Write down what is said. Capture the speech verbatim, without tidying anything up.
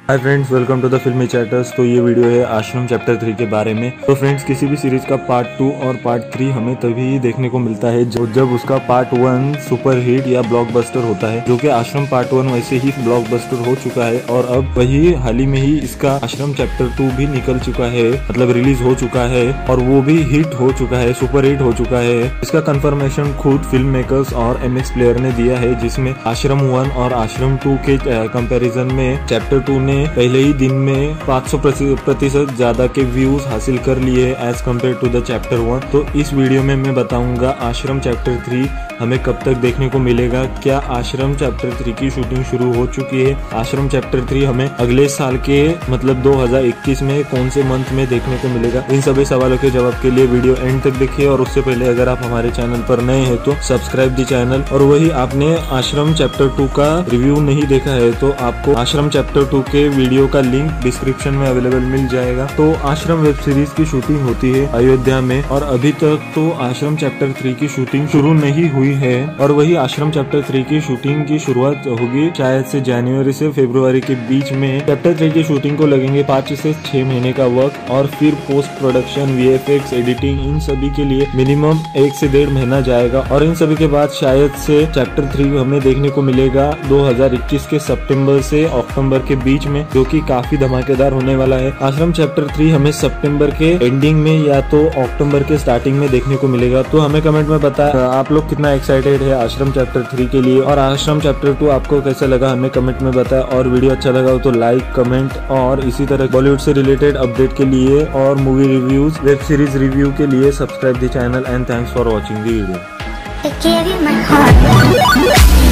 Hi friends, welcome to the filmy chatters. तो ये video है आश्रम चैप्टर थ्री के बारे में। तो फ्रेंड्स, किसी भी सीरीज का पार्ट टू और पार्ट थ्री हमें तभी देखने को मिलता है जो जब उसका पार्ट वन सुपर हिट या ब्लॉकबस्टर होता है, जो कि आश्रम पार्ट वन वैसे ही ब्लॉकबस्टर हो चुका है। और अब वही हाल ही में ही इसका आश्रम चैप्टर टू भी निकल चुका है, मतलब रिलीज हो चुका है और वो भी हिट हो चुका है, सुपर हिट हो चुका है। इसका कंफर्मेशन खुद फिल्म मेकर्स और एम एक्स प्लेयर ने दिया है, जिसमें आश्रम वन और आश्रम टू के कंपेरिजन में चैप्टर टू ने पहले ही दिन में पाँच सौ प्रतिशत ज्यादा के व्यूज हासिल कर लिए as compare to the chapter one. तो इस वीडियो में मैं बताऊंगा आश्रम चैप्टर थ्री हमें कब तक देखने को मिलेगा, क्या आश्रम चैप्टर थ्री की शूटिंग शुरू हो चुकी है, आश्रम चैप्टर थ्री हमें अगले साल के मतलब दो हज़ार इक्कीस में कौन से मंथ में देखने को मिलेगा। इन सभी सवालों के जवाब के लिए वीडियो एंड तक देखिए। और उससे पहले अगर आप हमारे चैनल पर नए हैं तो सब्सक्राइब दी चैनल। और वही आपने आश्रम चैप्टर टू का रिव्यू नहीं देखा है तो आपको आश्रम चैप्टर टू के वीडियो का लिंक डिस्क्रिप्शन में अवेलेबल मिल जाएगा। तो आश्रम वेब सीरीज की शूटिंग होती है अयोध्या में और अभी तक तो आश्रम चैप्टर थ्री की शूटिंग शुरू नहीं हुई है। और वही आश्रम चैप्टर थ्री की शूटिंग की शुरुआत होगी शायद से जनवरी से फरवरी के बीच में। चैप्टर थ्री की शूटिंग को लगेंगे पाँच से छह महीने का वक्त और फिर post production, V F X, editing, इन सभी के लिए मिनिमम एक से डेढ़ महीना जाएगा। और इन सभी के बाद शायद से चैप्टर थ्री हमें देखने को मिलेगा दो हज़ार इक्कीस के सितंबर से अक्टूबर के बीच में, जो कि काफी धमाकेदार होने वाला है। आश्रम चैप्टर थ्री हमें सितंबर के एंडिंग में या तो अक्टूबर के स्टार्टिंग में देखने को मिलेगा। तो हमें कमेंट में बताएं आप लोग कितना एक्साइटेड है आश्रम चैप्टर थ्री के लिए, और आश्रम चैप्टर टू आपको कैसा लगा हमें कमेंट में बताएं। और वीडियो अच्छा लगा हो तो लाइक, कमेंट और इसी तरह बॉलीवुड से रिलेटेड अपडेट के लिए और movie reviews, web series review के लिए subscribe the channel and thanks for watching the video.